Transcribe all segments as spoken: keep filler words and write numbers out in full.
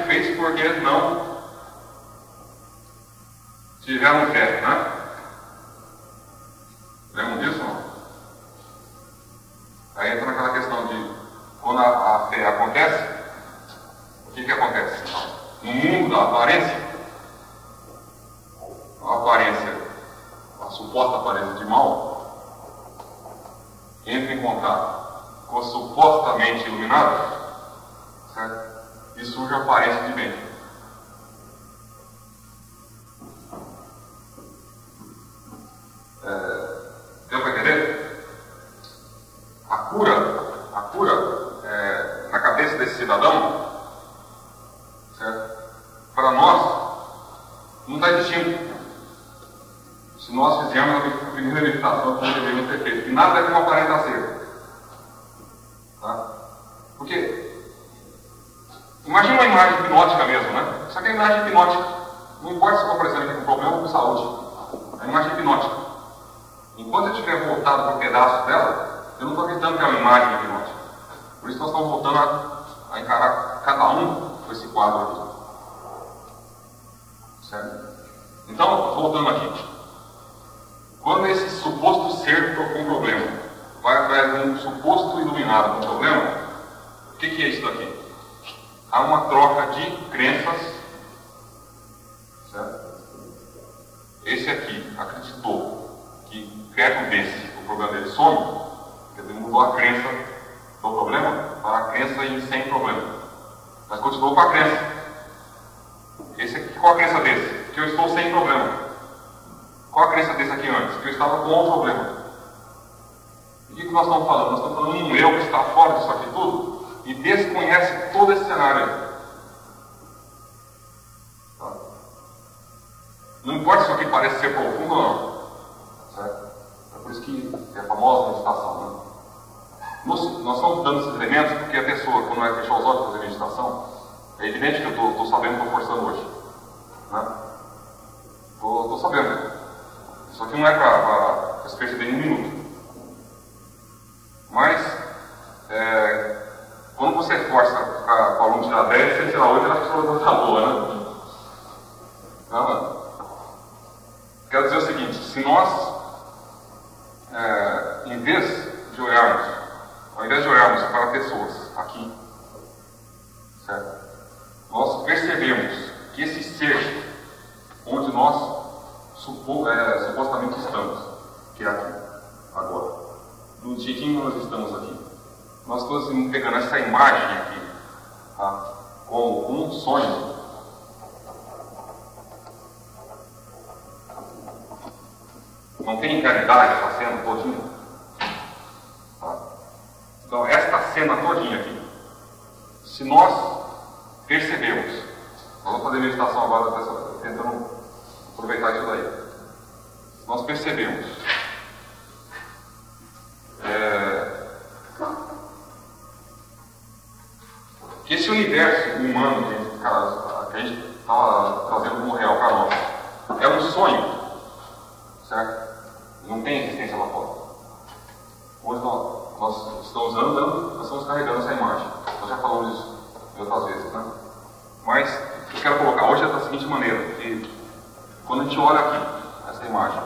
fez porque não tiveram fé, né? Lembram disso? Não? Aí entra naquela questão de quando a, a fé acontece, o que que acontece? No mundo da aparência, a aparência, a suposta aparência de mal, entra em contato com o supostamente iluminado, certo? E surge a aparência de bem. É, deu para entender? A cura, a cura é, na cabeça desse cidadão, certo? Para nós, não está existindo. Se nós fizermos a primeira meditação, como deveríamos ter feito, e nada é como aparenta ser. Tá? Porque, imagina uma imagem hipnótica mesmo, né? Isso aqui é imagem hipnótica. Não importa se eu estou aparecendo aqui com problema ou com saúde. É uma imagem hipnótica. Enquanto eu estiver voltado para um pedaço dela, eu não estou acreditando que é uma imagem hipnótica. Por isso nós estamos voltando a, a encarar cada um com esse quadro aqui. Certo? Então, voltando aqui. Quando esse suposto ser com problema vai atrás de um suposto iluminado com problema, o que, que é isso daqui? Há uma troca de crenças, certo? Esse aqui acreditou que perto desse o problema dele some, quer dizer, mudou a crença do problema para a crença em sem problema, mas continuou com a crença. Esse aqui, qual a crença desse? Que eu estou sem problema. Qual a crença desse aqui antes? Que eu estava com um problema. E o que nós estamos falando? Nós estamos falando de um eu que está fora disso aqui tudo e desconhece todo esse cenário. Tá? Não importa se isso aqui parece ser profundo ou não. Certo? É por isso que é a famosa meditação. Né? Nós, nós estamos dando esses elementos porque a pessoa, quando vai fechar os olhos para fazer meditação, é evidente que eu estou sabendo que estou forçando hoje. Estou sabendo. Isso aqui não é para se perceber em um minuto. Mas, é, quando você força para o aluno tirar dez, você tirar oito, a pessoa não está boa, né? Não, quero dizer o seguinte, se nós, é, em vez de olharmos, ao invés de olharmos para pessoas aqui, certo? Nós percebemos que esse ser, onde nós supo, é, supostamente estamos, que é aqui, agora, do jeitinho que nós estamos aqui, nós estamos pegando essa imagem aqui, tá? Como um sonho. Não tem realidade essa cena todinha? Tá? Então, esta cena todinha aqui, se nós percebemos, nós vamos fazer meditação agora tentando aproveitar isso daí. Nós percebemos é, que esse universo humano que a gente estava trazendo como real para nós é um sonho, certo? Não tem existência lá fora. Hoje nós, nós estamos andando, nós estamos carregando essa imagem. Nós já falamos disso outras vezes, né? Mas eu quero colocar hoje é da seguinte maneira, que quando a gente olha aqui, essa imagem,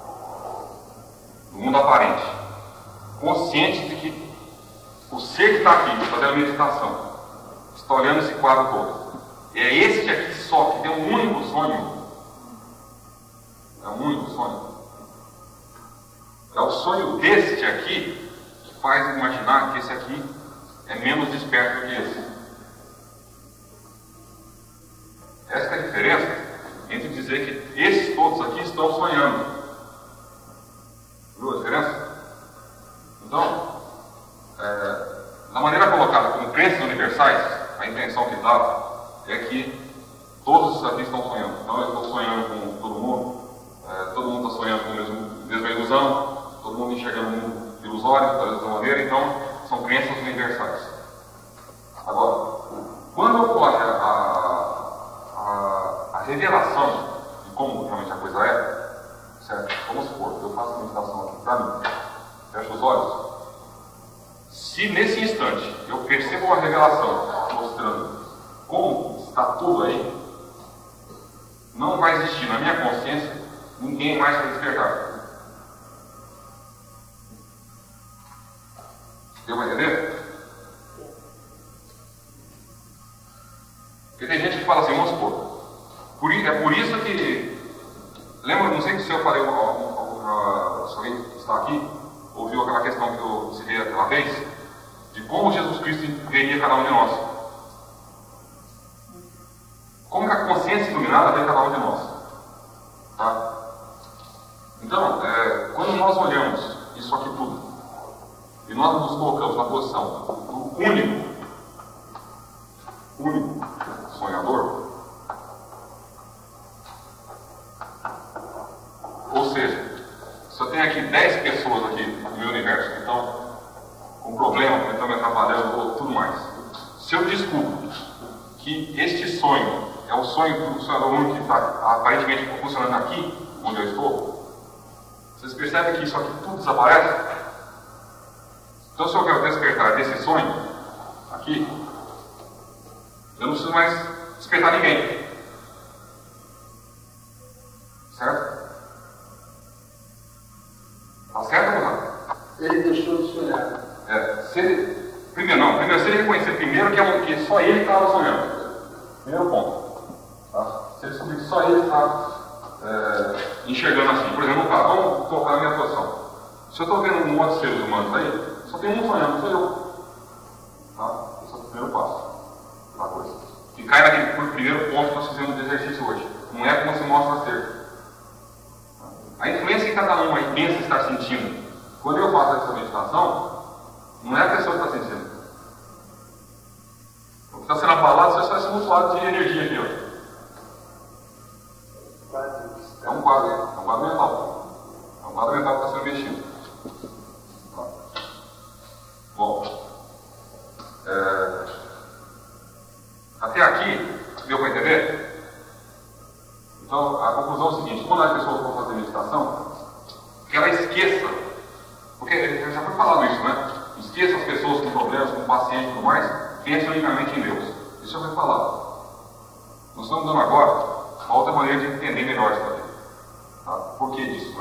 do mundo aparente, consciente de que o ser que está aqui, fazendo a meditação, está olhando esse quadro todo, e é este aqui só, que tem um único sonho, é um único sonho, é o sonho deste aqui, que faz imaginar que esse aqui é menos desperto do que esse. Essa é a diferença entre dizer que esses todos aqui estão sonhando. Viu a diferença? Então, é, da maneira colocada como crenças universais, a intenção que dá é que todos aqui estão sonhando. Então, eu estou sonhando com todo mundo, é, todo mundo está sonhando com a mesma, mesma ilusão, todo mundo enxergando o mundo ilusório, da mesma maneira, então, são crenças universais. Agora, quando ocorre a, a, a revelação de como realmente a coisa é, certo? Vamos supor, eu faço a meditação aqui para mim, fecho os olhos. Se nesse instante eu percebo uma revelação mostrando como está tudo aí, não vai existir na minha consciência ninguém mais para despertar. Deu para entender? Porque tem gente que fala assim, vamos supor, por, é por isso que, lembra, não sei se eu falei, se alguém que está aqui, ouviu aquela questão que eu citei aquela vez, de como Jesus Cristo veria cada um de nós. Como que a consciência iluminada vê cada um de nós. Tá? Então, é, quando nós olhamos isso aqui tudo, e nós nos colocamos na posição do único, único sonhador, ou seja, se eu tenho aqui dez pessoas aqui no meu universo que estão com problema, que estão me atrapalhando ou tudo mais, se eu descubro que este sonho é o sonho do sonhador único que está aparentemente funcionando aqui, onde eu estou, vocês percebem que isso aqui tudo desaparece? Então, se eu quero despertar desse sonho aqui, eu não preciso mais despertar ninguém. Certo? Tá certo ou não? Ele deixou de sonhar. É, se ele, primeiro, não, primeiro, se ele reconhecer primeiro que, é um, que só ele estava sonhando. Primeiro ponto. Tá? Se ele descobrir que só ele está é, enxergando assim. Por exemplo, tá, vamos colocar na minha posição. Se eu estou vendo um monte de seres humanos aí, só tem um sonhando, sou eu. Tá? Esse é o primeiro passo da coisa. Que cai naquele primeiro ponto que nós fizemos do exercício hoje. Não é como se mostra ser. A influência que cada um aí pensa estar sentindo. Quando eu faço essa meditação, não é a pessoa que está sentindo. O que está sendo abalado é só esse mutuado de energia aqui. Ó. É um quadro, é um quadro mental. É um quadro mental que está sendo mexido. Bom, é, até aqui, deu para entender? Então, a conclusão é o seguinte: quando as pessoas vão fazer meditação, que ela esqueça, porque já foi falado isso, né? Esqueça as pessoas com problemas, com paciente e tudo mais, pense unicamente em Deus. Isso já foi falado. Nós estamos dando agora uma outra maneira de entender melhor isso aqui. Tá? Por que disso, né?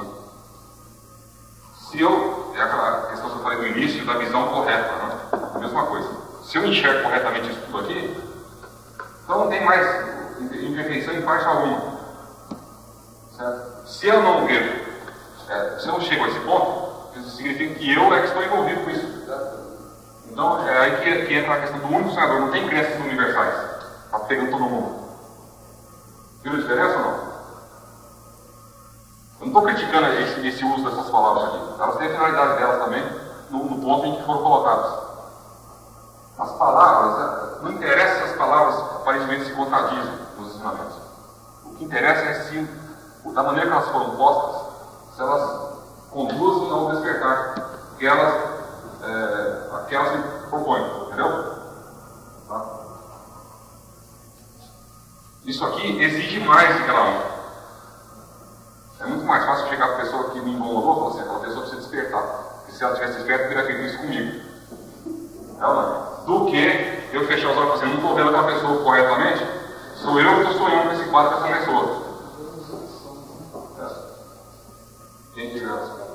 Se eu, é aquela questão que eu falei no início, da visão correta, né? A mesma coisa. Se eu enxergo corretamente isso tudo aqui, então não tem mais imperfeição em parte alguma. Certo? Se eu não vejo, é, se eu não chego a esse ponto, isso significa que eu é que estou envolvido com isso. Certo? Então é aí que, que entra a questão do único sonhador, não tem crenças universais. Está pegando todo mundo. Viu a diferença ou não? Eu não estou criticando esse, esse uso dessas palavras aqui. Elas têm a finalidade delas também, no, no ponto em que foram colocadas. As palavras, não interessa se as palavras aparentemente se contradizem nos ensinamentos. O que interessa é se, da maneira que elas foram postas, se elas conduzem ao despertar que elas, é, a que elas se propõem. Entendeu? Tá? Isso aqui exige mais de cada um. É muito mais fácil chegar para a pessoa que me incomodou e falar assim: aquela pessoa precisa despertar. Porque se ela tivesse desperta, eu teria feito isso comigo. É ou não? Do que eu fechar os olhos e falar assim: não estou vendo aquela pessoa corretamente, sou eu que estou sonhando com esse quadro com essa pessoa. É. Quem diga isso?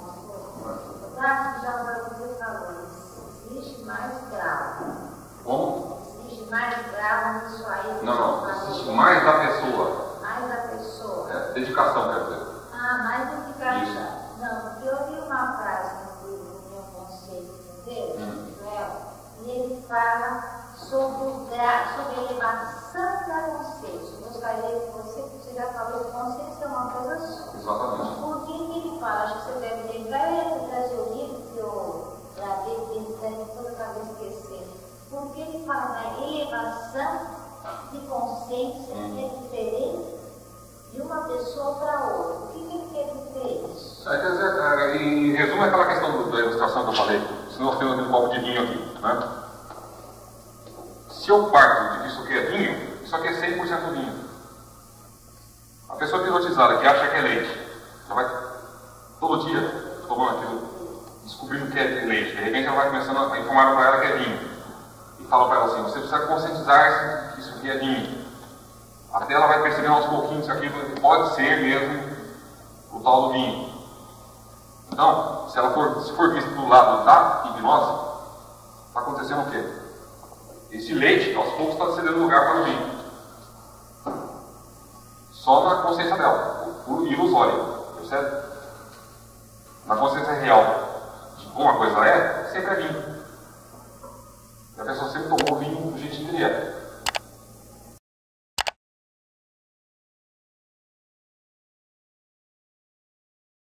Existe mais grau. Como? Existe mais grau nisso aí. Não, não. Existe mais da pessoa. Mais da pessoa. É, dedicação, quer dizer. Ah, mais dedicação. Isso. Não, porque eu vi uma frase no livro do meu conceito de Deus, hum. Joel, e ele fala sobre, o gra... sobre a elevação da consciência. Eu gostaria que você, você já falou que consciência é uma coisa só. Exatamente. Por que ele fala? Acho que você deve lembrar, ele trazer o livro que eu gravei dentro toda a cabeça esquecendo. Porque ele fala da elevação de consciência hum. que é diferente de uma pessoa para outra. O que, que ele quer dizer isso? É, quer dizer, é, em resumo, é aquela questão do, da ilustração que eu falei. Se nós temos um copo de vinho aqui, né? Se eu parto de que isso aqui é vinho, isso aqui é cem por cento vinho. A pessoa pilotizada que acha que é leite, ela vai todo dia tomando aquilo, descobrindo que é leite. De repente ela vai começando a informar para ela que é vinho. E fala para ela assim: você precisa conscientizar-se que isso aqui é vinho. Até ela vai percebendo aos pouquinhos que aquilo pode ser mesmo o tal do vinho. Então, se ela for, se for visto do lado da hipnose, está acontecendo o quê? Esse leite, aos poucos, está cedendo lugar para o vinho. Só na consciência dela, por ilusório, percebe? Na consciência real de como a coisa é, sempre é vinho. E a pessoa sempre tomou o vinho do jeito que ele é.